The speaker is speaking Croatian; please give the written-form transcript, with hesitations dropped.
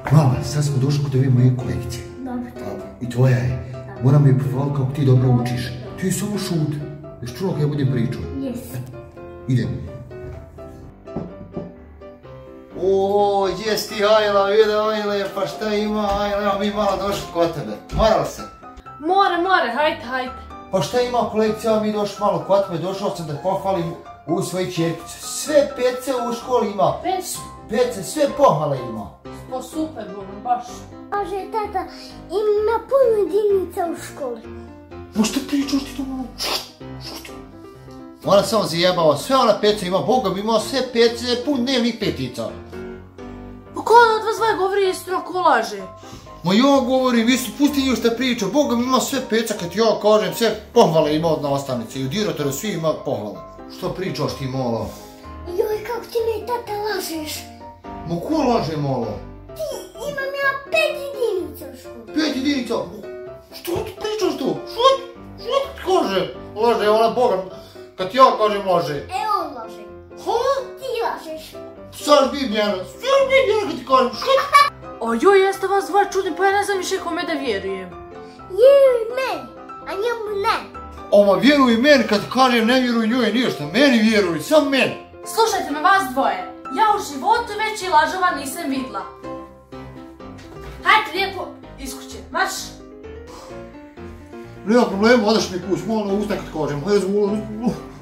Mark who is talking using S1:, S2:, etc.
S1: Mama, sad smo došli kod ove moje kolegice.
S2: Dobro.
S1: I tvoja je. Moram mi je pohvaliti kako ti dobro učiš. Ti samo šuti. Jesi čulo kad ja budem pričao?
S2: Jes.
S1: Idem. O, jes ti Ajla, vide Ajle, pa šta ima Ajle, evo mi malo došli kod tebe. Morala se?
S3: More, hajde.
S1: Pa šta ima kolegice, evo mi došli malo kod tebe, došao sam da pohvalim u svoji čerkice. Sve pece u školi ima. Pece, sve pohvale ima.
S3: Pa super, Boga, baš.
S2: Kaže, tata, ima puno jedinica u školi.
S1: Ma šta pričaš ti to malo? Ona samo zajebava, sve ona pece ima, Boga mi ima sve pece, pun dnevnih petica.
S3: Pa ko od vas dvoje govori istinu, ko laže?
S1: Ma ja govorim, vi su pusti nju šta priča, Boga mi ima sve peca kad ja kažem, sve pohvale ima od nastavnice i od direktora svi ima pohvale. Šta pričaš ti malo?
S2: Joj, kako ti me, tata, lažeš?
S1: Ma ko laže malo?
S2: Imam ja 5 jedinica u školi.
S1: 5 jedinica? Što ti pričaš tu? Što ti kaže? Laže ona, Boga, kad ja kažem laže.
S2: On laže.
S1: Ha?
S2: Ti lažeš.
S1: Sad Bibljana kad ti kažem, što?
S3: O joj, jeste vas dvoje čudni, pa ja ne znam više kome da vjerujem.
S2: Vjeruj meni, a njemu ne.
S1: Oma, vjeruj meni kad ti kažem ne vjeruj njoj ništa, meni vjeruj, sam meni.
S3: Slušajte me, vas dvoje. Ja u životu veći lažova nisam vidla. Hajde lijepo iz kuće, marš!
S1: Nema problema, odaš mi kuć, malo usta kad kažem, hajde zvulo.